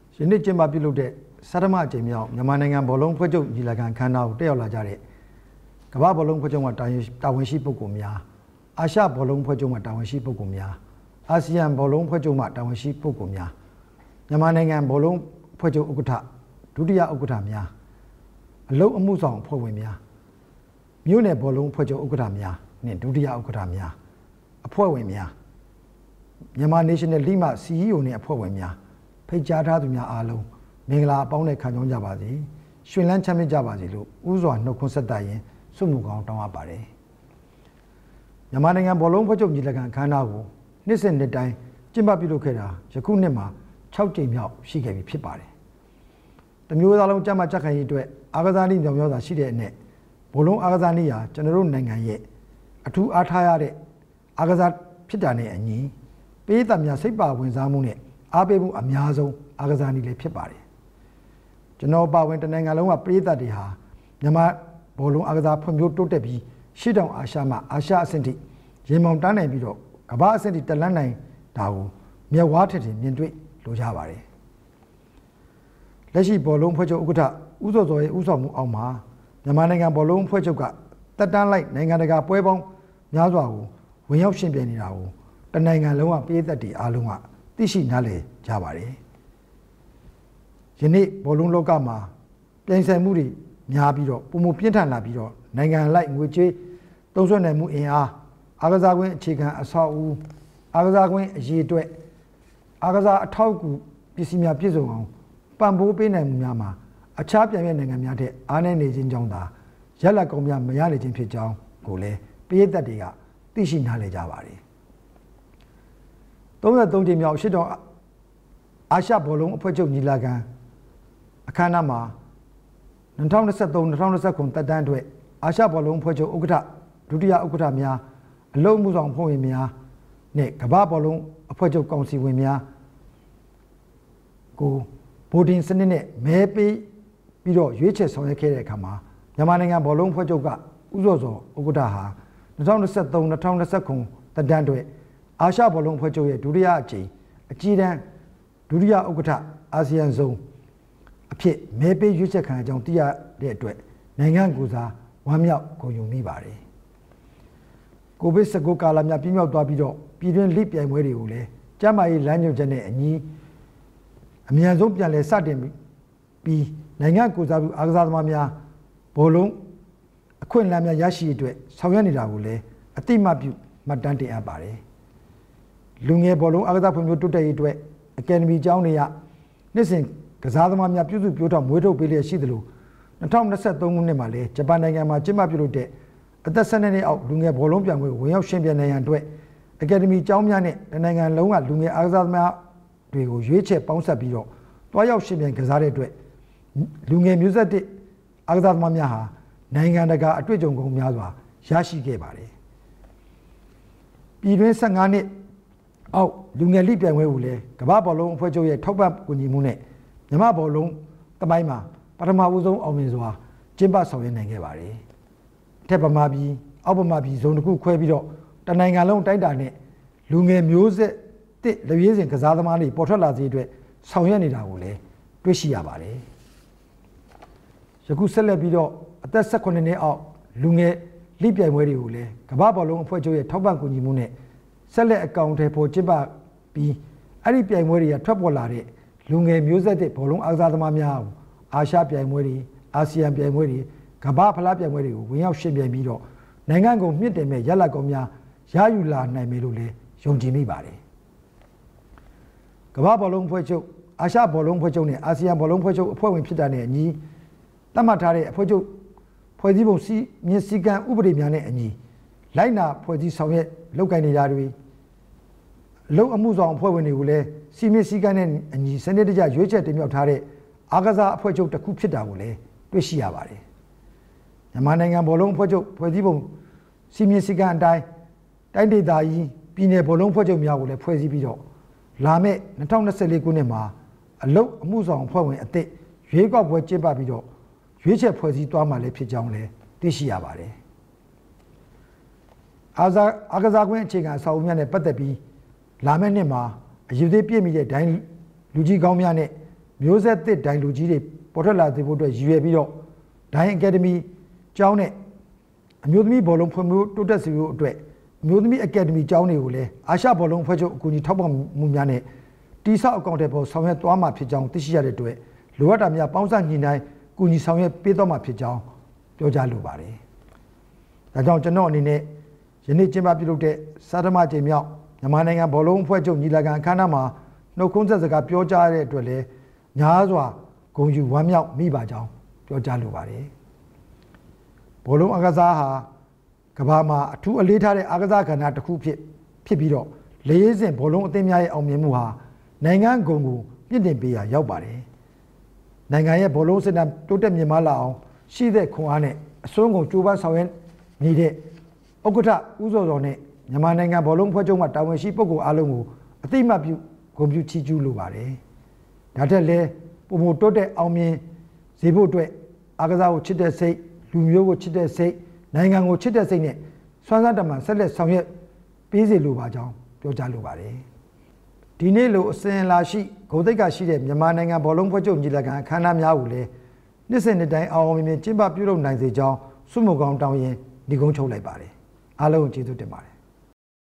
ယနေ့ကျင်းပပြုလုပ်တဲ့စတမအကြိမ်မြောက်မြန်မာနိုင်ငံဘောလုံးဖွဲ့ချုပ်ညီလာခံခမ်းနားကိုတက်ရောက်လာကြတဲ့ကမ္ဘာဘောလုံးဖွဲ့ချုပ်မှတာဝန်ရှိပုဂ္ဂိုလ်များအာရှဘောလုံးဖွဲ့ချုပ်မှတာဝန်ရှိပုဂ္ဂိုလ်များအာဆီယံဘောလုံးဖွဲ့ချုပ်မှတာဝန်ရှိပုဂ္ဂိုလ်များမြန်မာနိုင်ငံဘောလုံးဖွဲ့ချုပ်ဥက္ကဋ္ဌဒုတိယဥက္ကဋ္ဌများအလုပ်အမှုဆောင်အဖွဲ့ဝင်များမြို့နယ်ဘောလုံးဖွဲ့ချုပ်ဥက္ကဋ္ဌများနှင့်ဒုတိယဥက္ကဋ္ဌများအဖွဲ့ဝင်များမြန်မာ National League မှ CEO နှင့်အဖွဲ့ဝင်များဖိတ်ကြားထားသူများအားလုံးမင်္ဂလာအပေါင်းနဲ့ခံကြုံကြပါစေရွှင်လန်းချမ်းမြေ့ကြပါစေလို့ဥစွာနှုတ်ခွန်းဆက်သရင်ဆုမူကောင်းတောင်းအပ်ပါတယ်မြန်မာနိုင်ငံဘောလုံးဖွဲ့ချုပ်ညီလာခံအခမ်းအနားကိုနှစ်စဉ်နှစ်တိုင်းကျင်းပပြုလုပ်ခဲ့တာယခုနှစ်မှာ6ကြိမ်မြောက်ရှိခဲ့ပြီဖြစ်ပါတယ်တမျိုးသားလုံးကြမ်းမှကြက်ခိုင်ရေးအတွက်အားကစားနည်းမြောင်များစွာရှိတဲ့အနက်ဘောလုံးအားကစားနည်းဟာကျွန်တော်တို့နိုင်ငံရဲ့အထူးအားထားရတဲ့အားကစားဖြစ်တာနဲ့အညီပေးသက်များစိတ်ပါဝင်စားမှုနဲ့အားပေးမှုအများဆုံးအားကစားနည်းလေးဖြစ်ပါတယ်ကျွန်တော်ပါဝင်တနိုင်ငံလုံးကပေးသက်တွေဟာမြန်မာဘောလုံးအားကစားဖွံ့ဖြိုးတိုးတက်ပြီးရှေ့တောင်အာရှမှအာရှအဆင့်ထိရင်မောင်တန်းနိုင်ပြီးတော့ကမ္ဘာအဆင့်ထိတက်လှမ်းနိုင်တာကိုမျက်ဝါးထင်ထင်မြင်တွေ့လိုကြပါတယ်လက်ရှိဘောလုံးဖွဲ့ချုပ်ဥက္ကဋ္ဌဦးစောစောရဲ့ဦးဆောင်မှုအောက်မှာမြန်မာနိုင်ငံဘောလုံးဖွဲ့ချုပ်ကတက်တန်းလိုက်နိုင်ငံတကာပွဲပေါင်းများစွာကိုဝင်ရောက်ရှင်ပြိုင်နေတာကိုတနိုင်ငံလုံးကပြည်သက်တွေအားလုံးကသိရှိနားလည်ကြပါတယ်ယနေ့ဘောလုံးလောကမှာပြိုင်ဆိုင်မှုတွေများပြီးတော့ပုံမပြင်းထန်လာပြီးတော့နိုင်ငံလိုက်ငွေကြေးသုံးစွဲနိုင်မှုအင်အားအားကစားကွင်းအခြေခံအဆောက်အဦအားကစားကွင်းအရေးအတွက်အားကစားအထောက်အကူပစ္စည်းများပြည့်စုံအောင်ပံ့ပိုးပေးနိုင်မှုများမှာအခြားပြန်ပြနိုင်ငံများထက်အားနည်းနေခြင်းကြောင့်သာရက်လက်ကောင်းများမရနိုင်ခြင်းဖြစ်ကြောင်းကိုလည်းပြည်သက်တွေကသိရှိနားလည်ကြပါတယ်33ကြိမ်မြောက်ရှစ်တောင်အာရှဘောလုံးအဖွဲ့ချုပ်ညီလာခံအခမ်းအနားမှာ2023-2029တက်တန်းအတွက်အာရှဘောလုံးအဖွဲ့ချုပ်ဥက္ကဋ္ဌဒုတိယဥက္ကဋ္ဌများအလုပ်မှုဆောင်ဖွဲ့ဝင်များနဲ့ကမ္ဘာဘောလုံးအဖွဲ့ချုပ်ကောင်စီဝင်များကိုဗိုလ်တင်စနစ်နဲ့မဲပေးပြီးတော့ရွေးချယ်ဆောင်ရွက်ခဲ့တဲ့အခါမှာမြန်မာနိုင်ငံဘောလုံးအဖွဲ့ချုပ်ကဥစောစောဥက္ကဋ္ဌဟာ2023-2029တက်တန်းအတွက်အာရှဘောလုံးဖွဲ့ချုပ်ရဲ့ဒုတိယအကြိမ်အကြီးတန်းဒုတိယဥက္ကဋ္ဌအာဆီယံဇုံအဖြစ်မဲပေးရွေးချယ်ခံအကြောင်းသိရတဲ့အတွက်နိုင်ငံကိုစားဝမ်းမြောက်ဂုဏ်ယူမိပါတယ်ကိုဗစ်-19 ကာလများပြည့်မြောက်သွားပြီးတော့ပြည်တွင်းလိပြိုင်ပွဲတွေကိုလည်းကျန်းမာရေးလမ်းညွှန်ချက်နဲ့အညီအမြန်ဆုံးပြန်လည်စတင်ပြီးနိုင်ငံကိုစားပြုအားကစားသမားများဘောလုံးအခွင့်အလမ်းများရရှိတဲ့အတွက်ဆောင်ရွက်နေတာကိုလည်းအတိမတ်ပြုမှတ်တမ်းတင်အပ်ပါတယ်လူငယ်ဘောလုံးအားကစားဖွံ့ဖြိုးတိုးတက်ရေးအတွက်အကယ်ဒမီကျောင်းတွေကနှစ်စဉ်ကစားသမားများပြုစုပြောင်းထောင်မွေးထုတ်ပေးလျက်ရှိသလို2023ခုနှစ်မှာလည်းဂျပန်နိုင်ငံမှာကျင်းပပြုလုပ်တဲ့အသက်12နှစ်အောက်လူငယ်ဘောလုံးပြိုင်ပွဲဝင်ရောက်ရှင်ပြိုင်နိုင်ရန်အတွက်အကယ်ဒမီကျောင်းများနဲ့နိုင်ငံလုံးကလူငယ်အားကစားသမားတွေကိုရွေးချယ်ပေါင်းစပ်ပြီးတော့တွားရောက်ရှင်ပြိုင်ကစားတဲ့အတွက်လူငယ်မျိုးဆက်တစ်အားကစားသမားများဟာနိုင်ငံတကာအတွေ့အကြုံကုန်များစွာရရှိခဲ့ပါတယ်ပြည်တွင်း15နှစ်အောက်လူငယ်လိပြိုင်ပွဲကိုလည်းကမ္ဘာဘောလုံးအဖွဲ့ချုပ်ရဲ့ထောက်ပံ့ကူညီမှုနဲ့မြန်မာဘောလုံးတမိုင်းမှာပထမဦးဆုံးအောင်မြင်စွာကျင်းပဆောင်ရွက်နိုင်ခဲ့ပါတယ်အထက်ဗမာပြည်အောက်ဗမာပြည်ဇုံတစ်ခုခွဲပြီးတော့တနိုင်ငံလုံးတိုက်တာနဲ့လူငယ်မျိုးဆက်တစ်လူရင်းစဉ်ကစားသမားတွေပေါ်ထွက်လာစေအတွက်ဆောင်ရွက်နေတာကိုလည်းတွေ့ရှိရပါတယ်ယခုဆက်လက်ပြီးတော့အသက်18နှစ်အောက်လူငယ်လိပြိုင်ပွဲတွေကိုလည်းကမ္ဘာဘောလုံးအဖွဲ့ချုပ်ရဲ့ထောက်ပံ့ကူညီမှုနဲ့ဆက်လက်အကောင့်ထဲပေါ်ကျင်းပပြီးအဲ့ဒီပြိုင်ပွဲတွေကထွက်ပေါ်လာတဲ့လူငယ်မျိုးဆက်တဲ့ဘောလုံးအားကစားသမားများကိုအာရှပြိုင်ပွဲတွေအာဆီယံပြိုင်ပွဲတွေကမ္ဘာဖလားပြိုင်ပွဲတွေကိုဝင်ရောက်ရှင်ပြိုင်ပြီးတော့နိုင်ငံကိုမြင့်တင်မဲ့ရလဒ်ကောင်းများရယူလာနိုင်မယ်လို့လည်းယုံကြည်မိပါတယ်ကမ္ဘာဘောလုံးဖွဲ့ချုပ်အာရှဘောလုံးဖွဲ့ချုပ်နဲ့အာဆီယံဘောလုံးဖွဲ့ချုပ်အဖွဲ့ဝင်ဖြစ်တာနဲ့အညီသတ်မှတ်ထားတဲ့အဖွဲ့ချုပ်ဖွဲ့စည်းပုံမြင့်စည်းကမ်းဥပဒေများနဲ့အညီလိုက်နာဖွဲ့စည်းဆောင်ရွက်လုပ်ကိုင်နေတာတွေအလုပ်အမှုဆောင်အဖွဲ့ဝင်တွေကိုလည်းစီမံစည်းကမ်းနဲ့အညီစနစ်တကျရွေးချယ်တင်မြှောက်ထားတဲ့အားကစားအဖွဲ့ချုပ်တစ်ခုဖြစ်တာကိုလည်းတွေ့ရှိရပါတယ်မြန်မာနိုင်ငံဘောလုံးအဖွဲ့ချုပ်ဖွဲ့စည်းပုံစီမံစည်းကမ်းအတိုင်းတိုင်းဒေသကြီးပြည်내ဘောလုံးဖွဲ့ချုပ်များကိုလည်းဖွဲ့စည်းပြီးတော့လာမယ့်2024ခုနှစ်မှာအလုပ်အမှုဆောင်အဖွဲ့ဝင်အသစ်ရွေးကောက်ပွဲကျင်းပပြီးတော့ရွေးချယ်ဖွဲ့စည်းသွားမှာလည်းဖြစ်ကြောင်းလည်းသိရှိရပါတယ်အားကစားကွင်းအခြေခံအဆောက်အဦများနဲ့ပတ်သက်ပြီးလာမယ့်နှစ်မှာအယူသေးပြည့်မီတဲ့ဒိုင်းလူကြီးကောင်းများနဲ့မျိုးဆက်သစ်ဒိုင်လူကြီးတွေပေါ်ထွက်လာစေဖို့အတွက်ရည်ရွယ်ပြီးတော့ဒိုင်အကယ်ဒမီကျောင်းနဲ့အမျိုးသမီးဘောလုံးဖွံ့ဖြိုးတိုးတက်စေဖို့အတွက်အမျိုးသမီးအကယ်ဒမီကျောင်းတွေကိုလည်းအာရှဘောလုံးဖွဲ့ချုပ်အကူအညီထောက်ပံ့မှုများနဲ့တိဆောက်အကောင့်တွေပေါ်ဆောင်ရွက်သွားမှာဖြစ်ကြောင်းသိရှိရတဲ့အတွက်လိုအပ်တာများပေါင်းစပ်ညှိနှိုင်းကူညီဆောင်ရွက်ပေးသွားမှာဖြစ်ကြောင်းပြောကြားလိုပါတယ်။ဒါကြောင့်ကျွန်တော်အနေနဲ့ယနေ့ကျင်းပပြုလုပ်တဲ့စတမကြိမ်မြောက်မြန်မာနိုင်ငံဘောလုံးအဖွဲ့ချုပ်ညီလာခံအခမ်းအနားမှာနှုတ်ခွန်းဆက်စကားပြောကြားရတဲ့အတွက်လည်းများစွာဂုဏ်ယူဝမ်းမြောက်မိပါကြောင်းပြောကြားလိုပါတယ်။ဘောလုံးအားကစားဟာကမ္ဘာမှာအထူးအလေးထားတဲ့အားကစားကဏ္ဍတစ်ခုဖြစ်ပြီးတော့လေးစဉ်ဘောလုံးအသင်းများရဲ့အောင်မြင်မှုဟာနိုင်ငံဂုဏ်ကိုမြင့်တင်ပေးရာရောက်ပါတယ်။နိုင်ငံရဲ့ဘောလုံးစနစ်တိုးတက်မြင့်မားလာအောင်ရှိတဲ့ခွန်အားနဲ့အစွမ်းကုန်ကြိုးပမ်းဆောင်ရွက်နေတဲ့ဥက္ကဋ္ဌဦးစောစောနဲ့မြန်မာနိုင်ငံဘောလုံးဖွဲ့ချုပ်မှတာဝန်ရှိပုဂ္ဂိုလ်အားလုံးကိုအသိအမှတ်ပြုဂုဏ်ပြုချီးကျူးလိုပါတယ်။ဒါထက်လည်းပုံမတိုးတက်အောင်မြင်စေဖို့အတွက်အားကစားကိုချစ်တဲ့စိတ်လူမျိုးကိုချစ်တဲ့စိတ်နိုင်ငံကိုချစ်တဲ့စိတ်နဲ့စွမ်းစားတမန်ဆက်လက်ဆောင်ရွက်ပေးစေလိုပါကြောင်းပြောကြားလိုပါတယ်။ဒီနေ့လိုအစဉ်အလာရှိဂုဏ်သိက္ခာရှိတဲ့မြန်မာနိုင်ငံဘောလုံးဖွဲ့ချုပ်ညီလာခံအခမ်းအနားများကိုလည်းနှစ်စဉ်နှစ်တိုင်းအောင်အောင်မြင်မြင်ကျင်းပပြုလုပ်နိုင်စေကြောင်းဆုမွန်ကောင်းတောင်းရင်ဒီကုန်းချုပ်လိုက်ပါတယ်။အားလုံးကိုကျေးဇူးတင်ပါတယ်